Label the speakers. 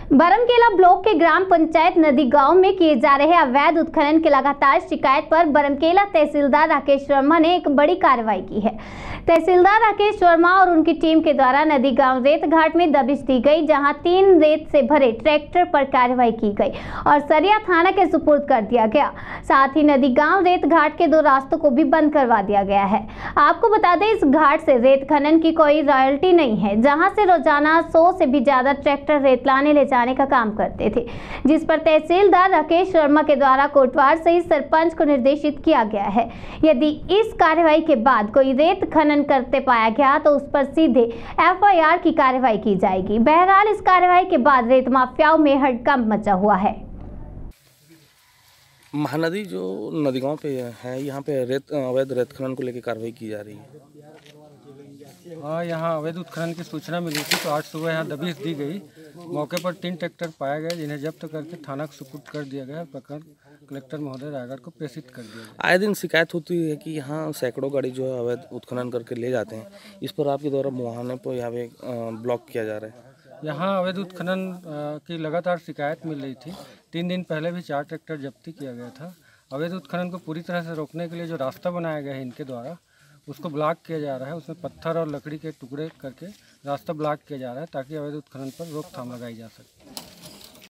Speaker 1: Baramkela block के ग्राम पंचायत नदी गांव में किए जा रहे अवैध उत्खनन की लगातार शिकायत पर बरमकेला तहसीलदार राकेश वर्मा ने एक बड़ी कार्रवाई की है। तहसीलदार राकेश वर्मा और उनकी टीम के द्वारा नदी गांव रेत घाट में दबिश दी गई, जहां 3 रेत से भरे ट्रैक्टर पर कार्रवाई की गई और सरिया थाना के सुपुर्द कर दिया गया। साथ ही नदी गांव रेत घाट के 2 रास्तों को भी बंद करवा दिया गया है। आपको बता दें, इस घाट से रेत खनन की कोई रॉयल्टी नहीं है, जहाँ से रोजाना 100 से भी ज्यादा ट्रैक्टर रेत लाने ले जाने का काम करते थे, जिस पर तहसीलदार राकेश वर्मा के द्वारा कोटवार सहित सरपंच को निर्देशित किया गया है। यदि इस कार्रवाई के बाद कोई रेत खनन करते पाया गया तो उस पर सीधे FIR की कार्रवाई की जाएगी। बहरहाल इस कार्रवाई के बाद रेत माफियाओं में हड़कंप मचा हुआ है।
Speaker 2: महानदी जो नदी गांव पे है, यहाँ पे अवैध रेत खनन को लेकर कार्रवाई की जा रही है।
Speaker 3: हाँ, यहाँ अवैध उत्खनन की सूचना मिली थी तो आज सुबह यहाँ दबिश दी गई। मौके पर 3 ट्रैक्टर पाए गए, जिन्हें जब्त करके थाना को सुपुर्द कर दिया गया। प्रकरण कलेक्टर महोदय रायगढ़ को प्रेषित कर दिया गया।
Speaker 2: आए दिन शिकायत होती है कि यहाँ सैकड़ों गाड़ी जो है अवैध उत्खनन करके ले जाते हैं। इस पर आपके द्वारा मुहाने पर यहाँ पे ब्लॉक किया जा रहा है।
Speaker 3: यहाँ अवैध उत्खनन की लगातार शिकायत मिल रही थी। 3 दिन पहले भी 4 ट्रैक्टर जब्ती किया गया था। अवैध उत्खनन को पूरी तरह से रोकने के लिए जो रास्ता बनाया गया है इनके द्वारा, उसको ब्लॉक किया जा रहा है। उसमें पत्थर और लकड़ी के टुकड़े करके रास्ता ब्लॉक किया जा रहा है ताकि अवैध उत्खनन पर रोकथाम लगाई जा सके।